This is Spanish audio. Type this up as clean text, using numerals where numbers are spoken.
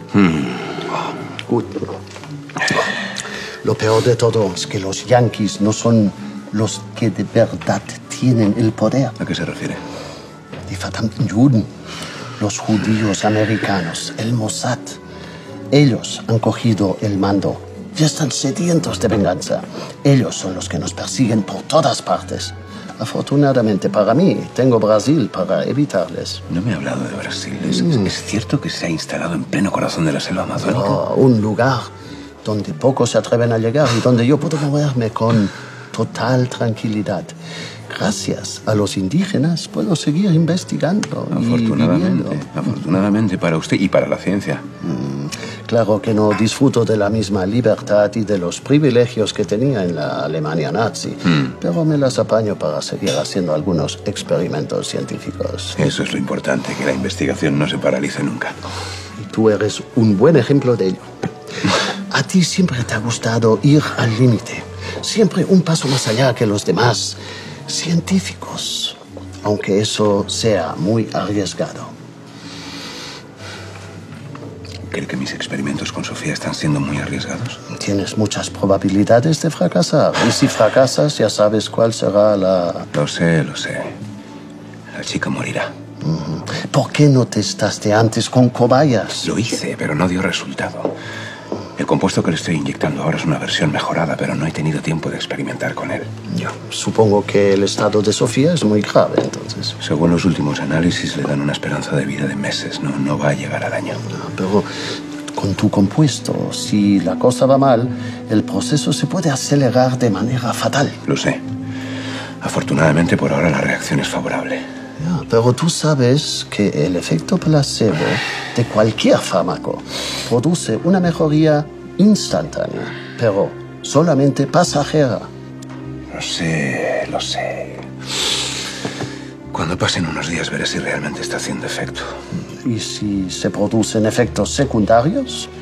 Gut. Lo peor de todo es que los yanquis no son los que de verdad tienen el poder. ¿A qué se refiere? Die verdammten Juden. Los judíos americanos, el Mossad. Ellos han cogido el mando y están sedientos de venganza. Ellos son los que nos persiguen por todas partes. Afortunadamente para mí, tengo Brasil para evitarles. No me ha hablado de Brasil. ¿Es cierto que se ha instalado en pleno corazón de la selva amazónica? Oh, un lugar donde pocos se atreven a llegar y donde yo puedo moverme con total tranquilidad. Gracias a los indígenas puedo seguir investigando. Afortunadamente para usted y para la ciencia. Claro que no disfruto de la misma libertad y de los privilegios que tenía en la Alemania nazi, pero me las apaño para seguir haciendo algunos experimentos científicos. Eso es lo importante, que la investigación no se paralice nunca. Y tú eres un buen ejemplo de ello. A ti siempre te ha gustado ir al límite, siempre un paso más allá que los demás científicos, aunque eso sea muy arriesgado. ¿Cree que mis experimentos con Sofía están siendo muy arriesgados? Tienes muchas probabilidades de fracasar. Y si fracasas, ya sabes cuál será la... Lo sé. La chica morirá. ¿Por qué no testaste antes con cobayas? Lo hice, pero no dio resultado. El compuesto que le estoy inyectando ahora es una versión mejorada, pero no he tenido tiempo de experimentar con él. Yo supongo que el estado de Sofía es muy grave, entonces. Según los últimos análisis, le dan una esperanza de vida de meses. No va a llegar al año. Pero con tu compuesto, si la cosa va mal, el proceso se puede acelerar de manera fatal. Lo sé. Afortunadamente, por ahora la reacción es favorable. Pero tú sabes que el efecto placebo de cualquier fármaco produce una mejoría instantánea, pero solamente pasajera. Lo sé. Cuando pasen unos días veré si realmente está haciendo efecto. ¿Y si se producen efectos secundarios?